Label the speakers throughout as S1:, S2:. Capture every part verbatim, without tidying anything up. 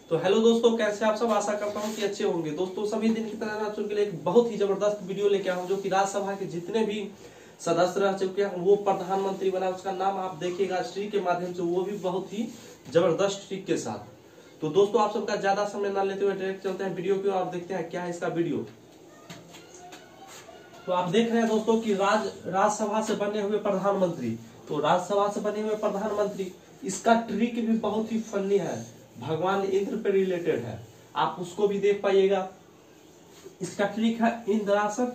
S1: तो हेलो दोस्तों, कैसे आप सब। आशा करता हूँ कि अच्छे होंगे। दोस्तों सभी दिन की तरह आप के लिए एक बहुत ही जबरदस्त वीडियो लेके आया हूँ, जो कि राज्यसभा के जितने भी सदस्य रह चुके हैं वो प्रधानमंत्री बना, उसका नाम आप देखिएगा ट्री के माध्यम से, वो भी बहुत ही जबरदस्त ट्रिक के साथ। तो दोस्तों आप सबका ज्यादा समय ना लेते हुए डायरेक्ट चलते हैं वीडियो की और देखते हैं क्या है इसका वीडियो। तो आप देख रहे हैं दोस्तों कि राज राज्यसभा से बने हुए प्रधानमंत्री, तो राज्यसभा से बने हुए प्रधानमंत्री, इसका ट्रिक भी बहुत ही फनी है, भगवान इंद्र पे रिलेटेड है, आप उसको भी देख पाइएगा। इसका ट्रिक है इंद्रासन।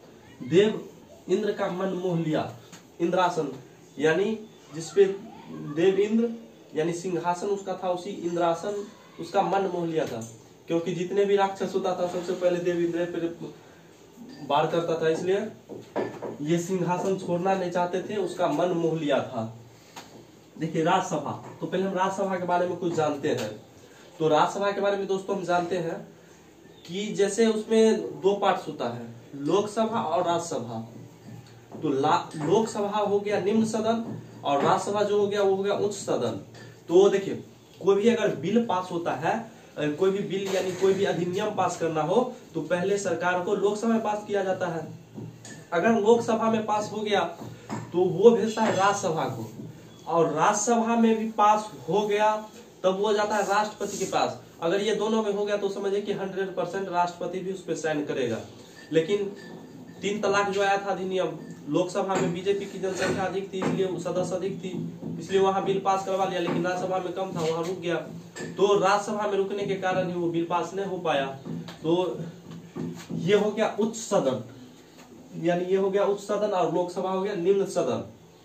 S1: देव इंद्र का मन मोह लिया। इंद्रासन यानी जिसपे देव इंद्र यानी सिंहासन उसका था, उसी इंद्रासन उसका मन मोह लिया था, क्योंकि जितने भी राक्षस होता था सबसे पहले देव इंद्र पे वार करता था, इसलिए ये सिंहासन छोड़ना नहीं चाहते थे, उसका मन मोह लिया था। देखिए राज्यसभा, तो पहले हम राज्यसभा के बारे में कुछ जानते हैं। तो राज्यसभा के बारे में दोस्तों हम जानते हैं कि जैसे उसमें दो पार्ट्स होता है, लोकसभा और राज्यसभा। तो लोकसभा हो गया निम्न सदन और राज्यसभा जो हो गया वो हो गया उच्च सदन। तो देखिए कोई भी अगर बिल पास होता है, कोई भी बिल यानी कोई भी अधिनियम पास करना हो तो पहले सरकार को लोकसभा में पास किया जाता है। अगर लोकसभा में पास हो गया तो वो भेजता है राज्यसभा को, और राज्यसभा में भी पास हो गया तब वो जाता है राष्ट्रपति के पास। अगर ये दोनों में हो गया तो समझिए कि हंड्रेड परसेंट राष्ट्रपति भी उस पर साइन करेगा। लेकिन तीन तलाक जो आया था अधिनियम, लोकसभा में बीजेपी की जनसंख्या अधिक थी, इसलिए सदस्य अधिक थी, इसलिए वहां बिल पास करवा लिया, लेकिन राज्यसभा में कम था, वहां रुक गया। तो राज्यसभा में रुकने के कारण ही वो बिल पास नहीं हो पाया। तो ये हो गया उच्च सदन, यानी ये हो गया उच्च सदन, और लोकसभा हो गया निम्न सदन।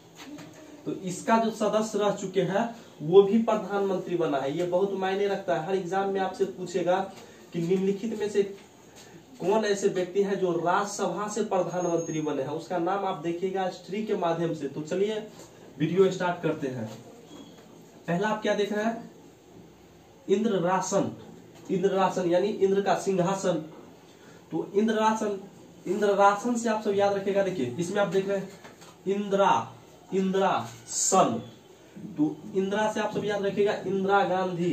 S1: तो इसका जो सदस्य रह चुके हैं वो भी प्रधानमंत्री बना है। ये बहुत मायने रखता है। हर एग्जाम में आपसे पूछेगा कि निम्नलिखित में से कौन ऐसे व्यक्ति हैं जो राज्यसभा से प्रधानमंत्री बने हैं, उसका नाम आप देखिएगा ट्री के माध्यम से। तो चलिए वीडियो स्टार्ट करते हैं। पहला आप क्या देख रहे हैं, इंद्रासन। इंद्रासन यानी इंद्र का सिंहासन। तो इंद्रासन, इंद्रासन से आप सब याद रखेगा। देखिए इसमें आप देख रहे हैं इंदिरा, इंद्रासन। तो इंदिरा से आप सब याद रखेगा इंदिरा गांधी।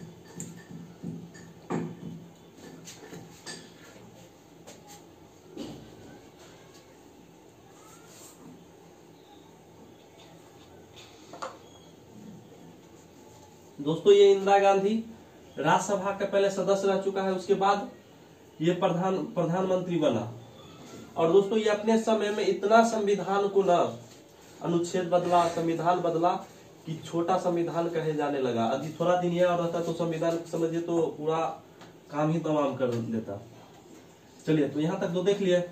S1: दोस्तों ये इंदिरा गांधी राज्यसभा का पहले सदस्य रह चुका है, उसके बाद ये प्रधान प्रधानमंत्री बना। और दोस्तों ये अपने समय में इतना संविधान को ना अनुच्छेद बदला, संविधान बदला कि छोटा संविधान कहे जाने लगा। अभी थोड़ा दिन यह और रहता तो संविधान समझिए तो पूरा काम ही तमाम कर देता। चलिए तो यहां तक तो देख लिए।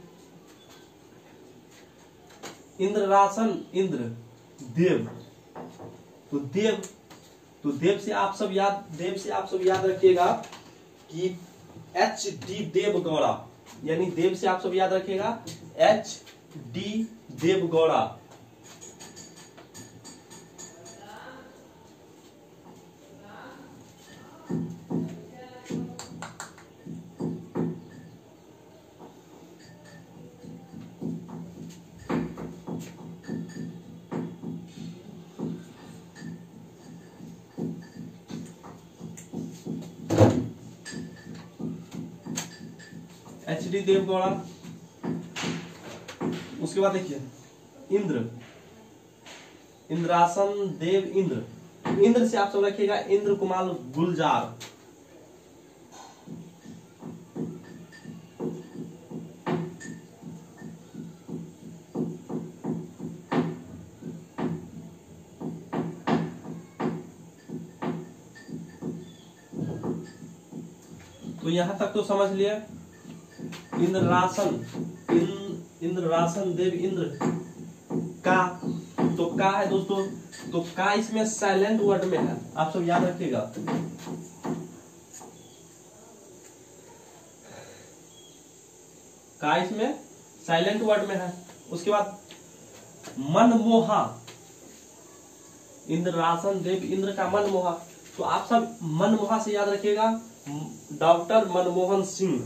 S1: इंद्रासन, इंद्र, देव। तो देव, तो देव से आप सब याद देव से आप सब याद रखिएगा कि एच डी देवगौड़ा, यानी देव से आप सब याद रखिएगा H D Devegowda. H D Devegowda. उसके बाद देखिए इंद्र, इंद्रासन, देव, इंद्र। इंद्र से आप सब रखिएगा इंद्र कुमार गुलजार। तो यहां तक तो समझ लिया। इंद्रासन, इंद्रासन, देव, इंद्र का। तो का है दोस्तों, तो का इसमें साइलेंट वर्ड में है, आप सब याद रखिएगा। का इसमें साइलेंट वर्ड में है। उसके बाद मनमोहा, इंद्रासन, देव, इंद्र का मनमोहा। तो आप सब मनमोहा से याद रखिएगा डॉक्टर मनमोहन सिंह।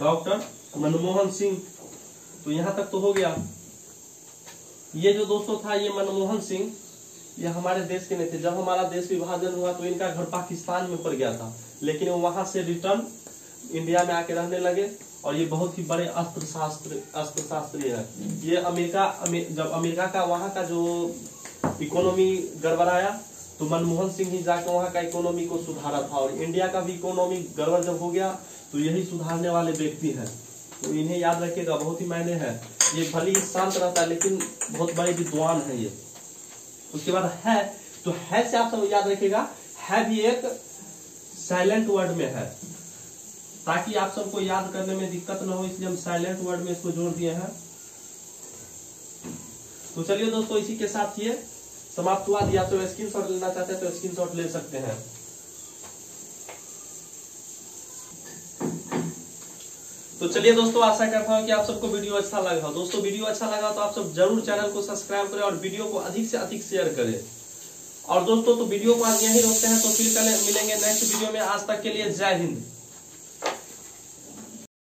S1: डॉक्टर मनमोहन सिंह। तो यहां तक तो हो गया। ये जो दोस्तों था ये मनमोहन सिंह, ये हमारे देश के नहीं थे। जब हमारा देश विभाजन हुआ तो इनका घर पाकिस्तान में पड़ गया था, लेकिन वो वहां से रिटर्न इंडिया में आके रहने लगे। और ये बहुत ही बड़े अस्त्र शास्त्र अस्त्र शास्त्री है। ये अमेरिका अमे, जब अमेरिका का वहां का जो इकोनॉमी गड़बड़ाया तो मनमोहन सिंह ही जाकर वहां का इकोनॉमी को सुधारा था। और इंडिया का भी इकोनॉमी गड़बड़ जब हो गया तो यही सुधारने वाले व्यक्ति हैं। तो इन्हें याद रखिएगा, बहुत ही मायने है। ये भले ही शांत रहता है लेकिन बहुत बड़े विद्वान है ये। उसके बाद है, तो है से आप सब याद रखिएगा, है भी एक साइलेंट वर्ड में है, ताकि आप सबको याद करने में दिक्कत न हो, इसलिए हम साइलेंट वर्ड में इसको जोड़ दिए हैं। तो चलिए दोस्तों, इसी के साथ ये समाप्त हुआ। दिया तो स्क्रीनशॉट लेना चाहते हैं तो स्क्रीनशॉट ले सकते हैं। तो चलिए दोस्तों, आशा करता हूं कि आप सबको वीडियो अच्छा लगा हो। दोस्तों वीडियो अच्छा लगा तो आप सब जरूर चैनल को सब्सक्राइब करें और वीडियो को अधिक से अधिक शेयर करें। और दोस्तों तो वीडियो को आज यहीं रोकते हैं, तो फिर कल मिलेंगे नेक्स्ट वीडियो में। आज तक के लिए जय हिंद।